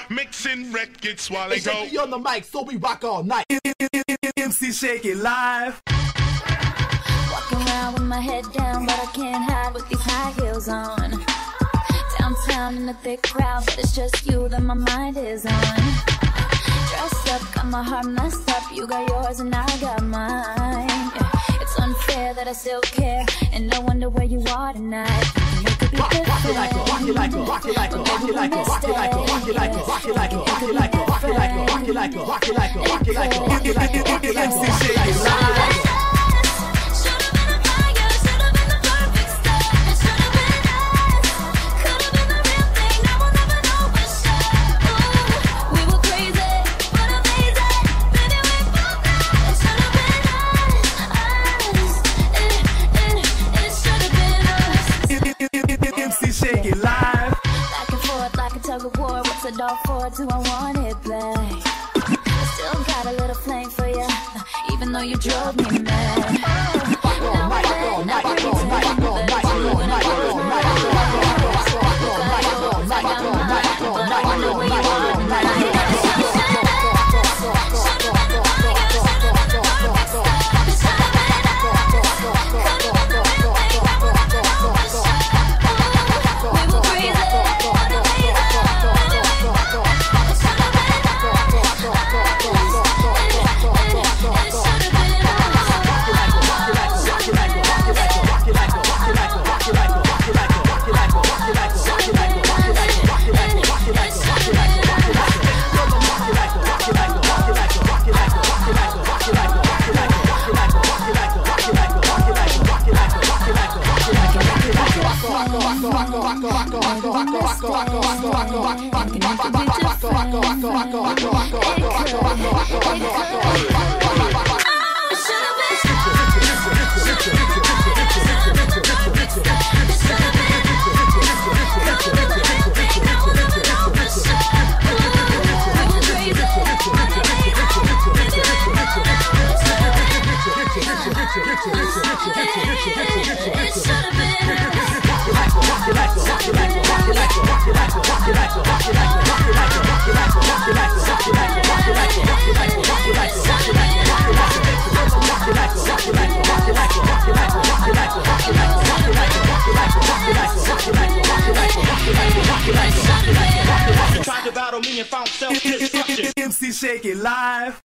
mixing records while I It's go. Shakie on the mic, so we rock all night. MC Shakie live. Walking around with my head down, but I can't hide with these high heels on. Downtown in a thick crowd, but it's just you that my mind is on. Dressed up, got my heart messed up. You got yours and I got mine. Yeah. It's unfair that I still care, and no wonder where you are tonight. Rock it like a, rock it like a, rock it like a, rock it like a, rock it like a, rock it like a, rock it like a, rock it like a, rock it like a, rock it like a, rock it like a, rock it like a, rock it like a, rock it like a, MC Shakie live. MC Shakie live. Back and forth like a tug of war. What's a dog for? Do I want it back? I still got a little flame for you, even though you drove me mad. Tried to battle me and found self-destruction. MC Shakie live.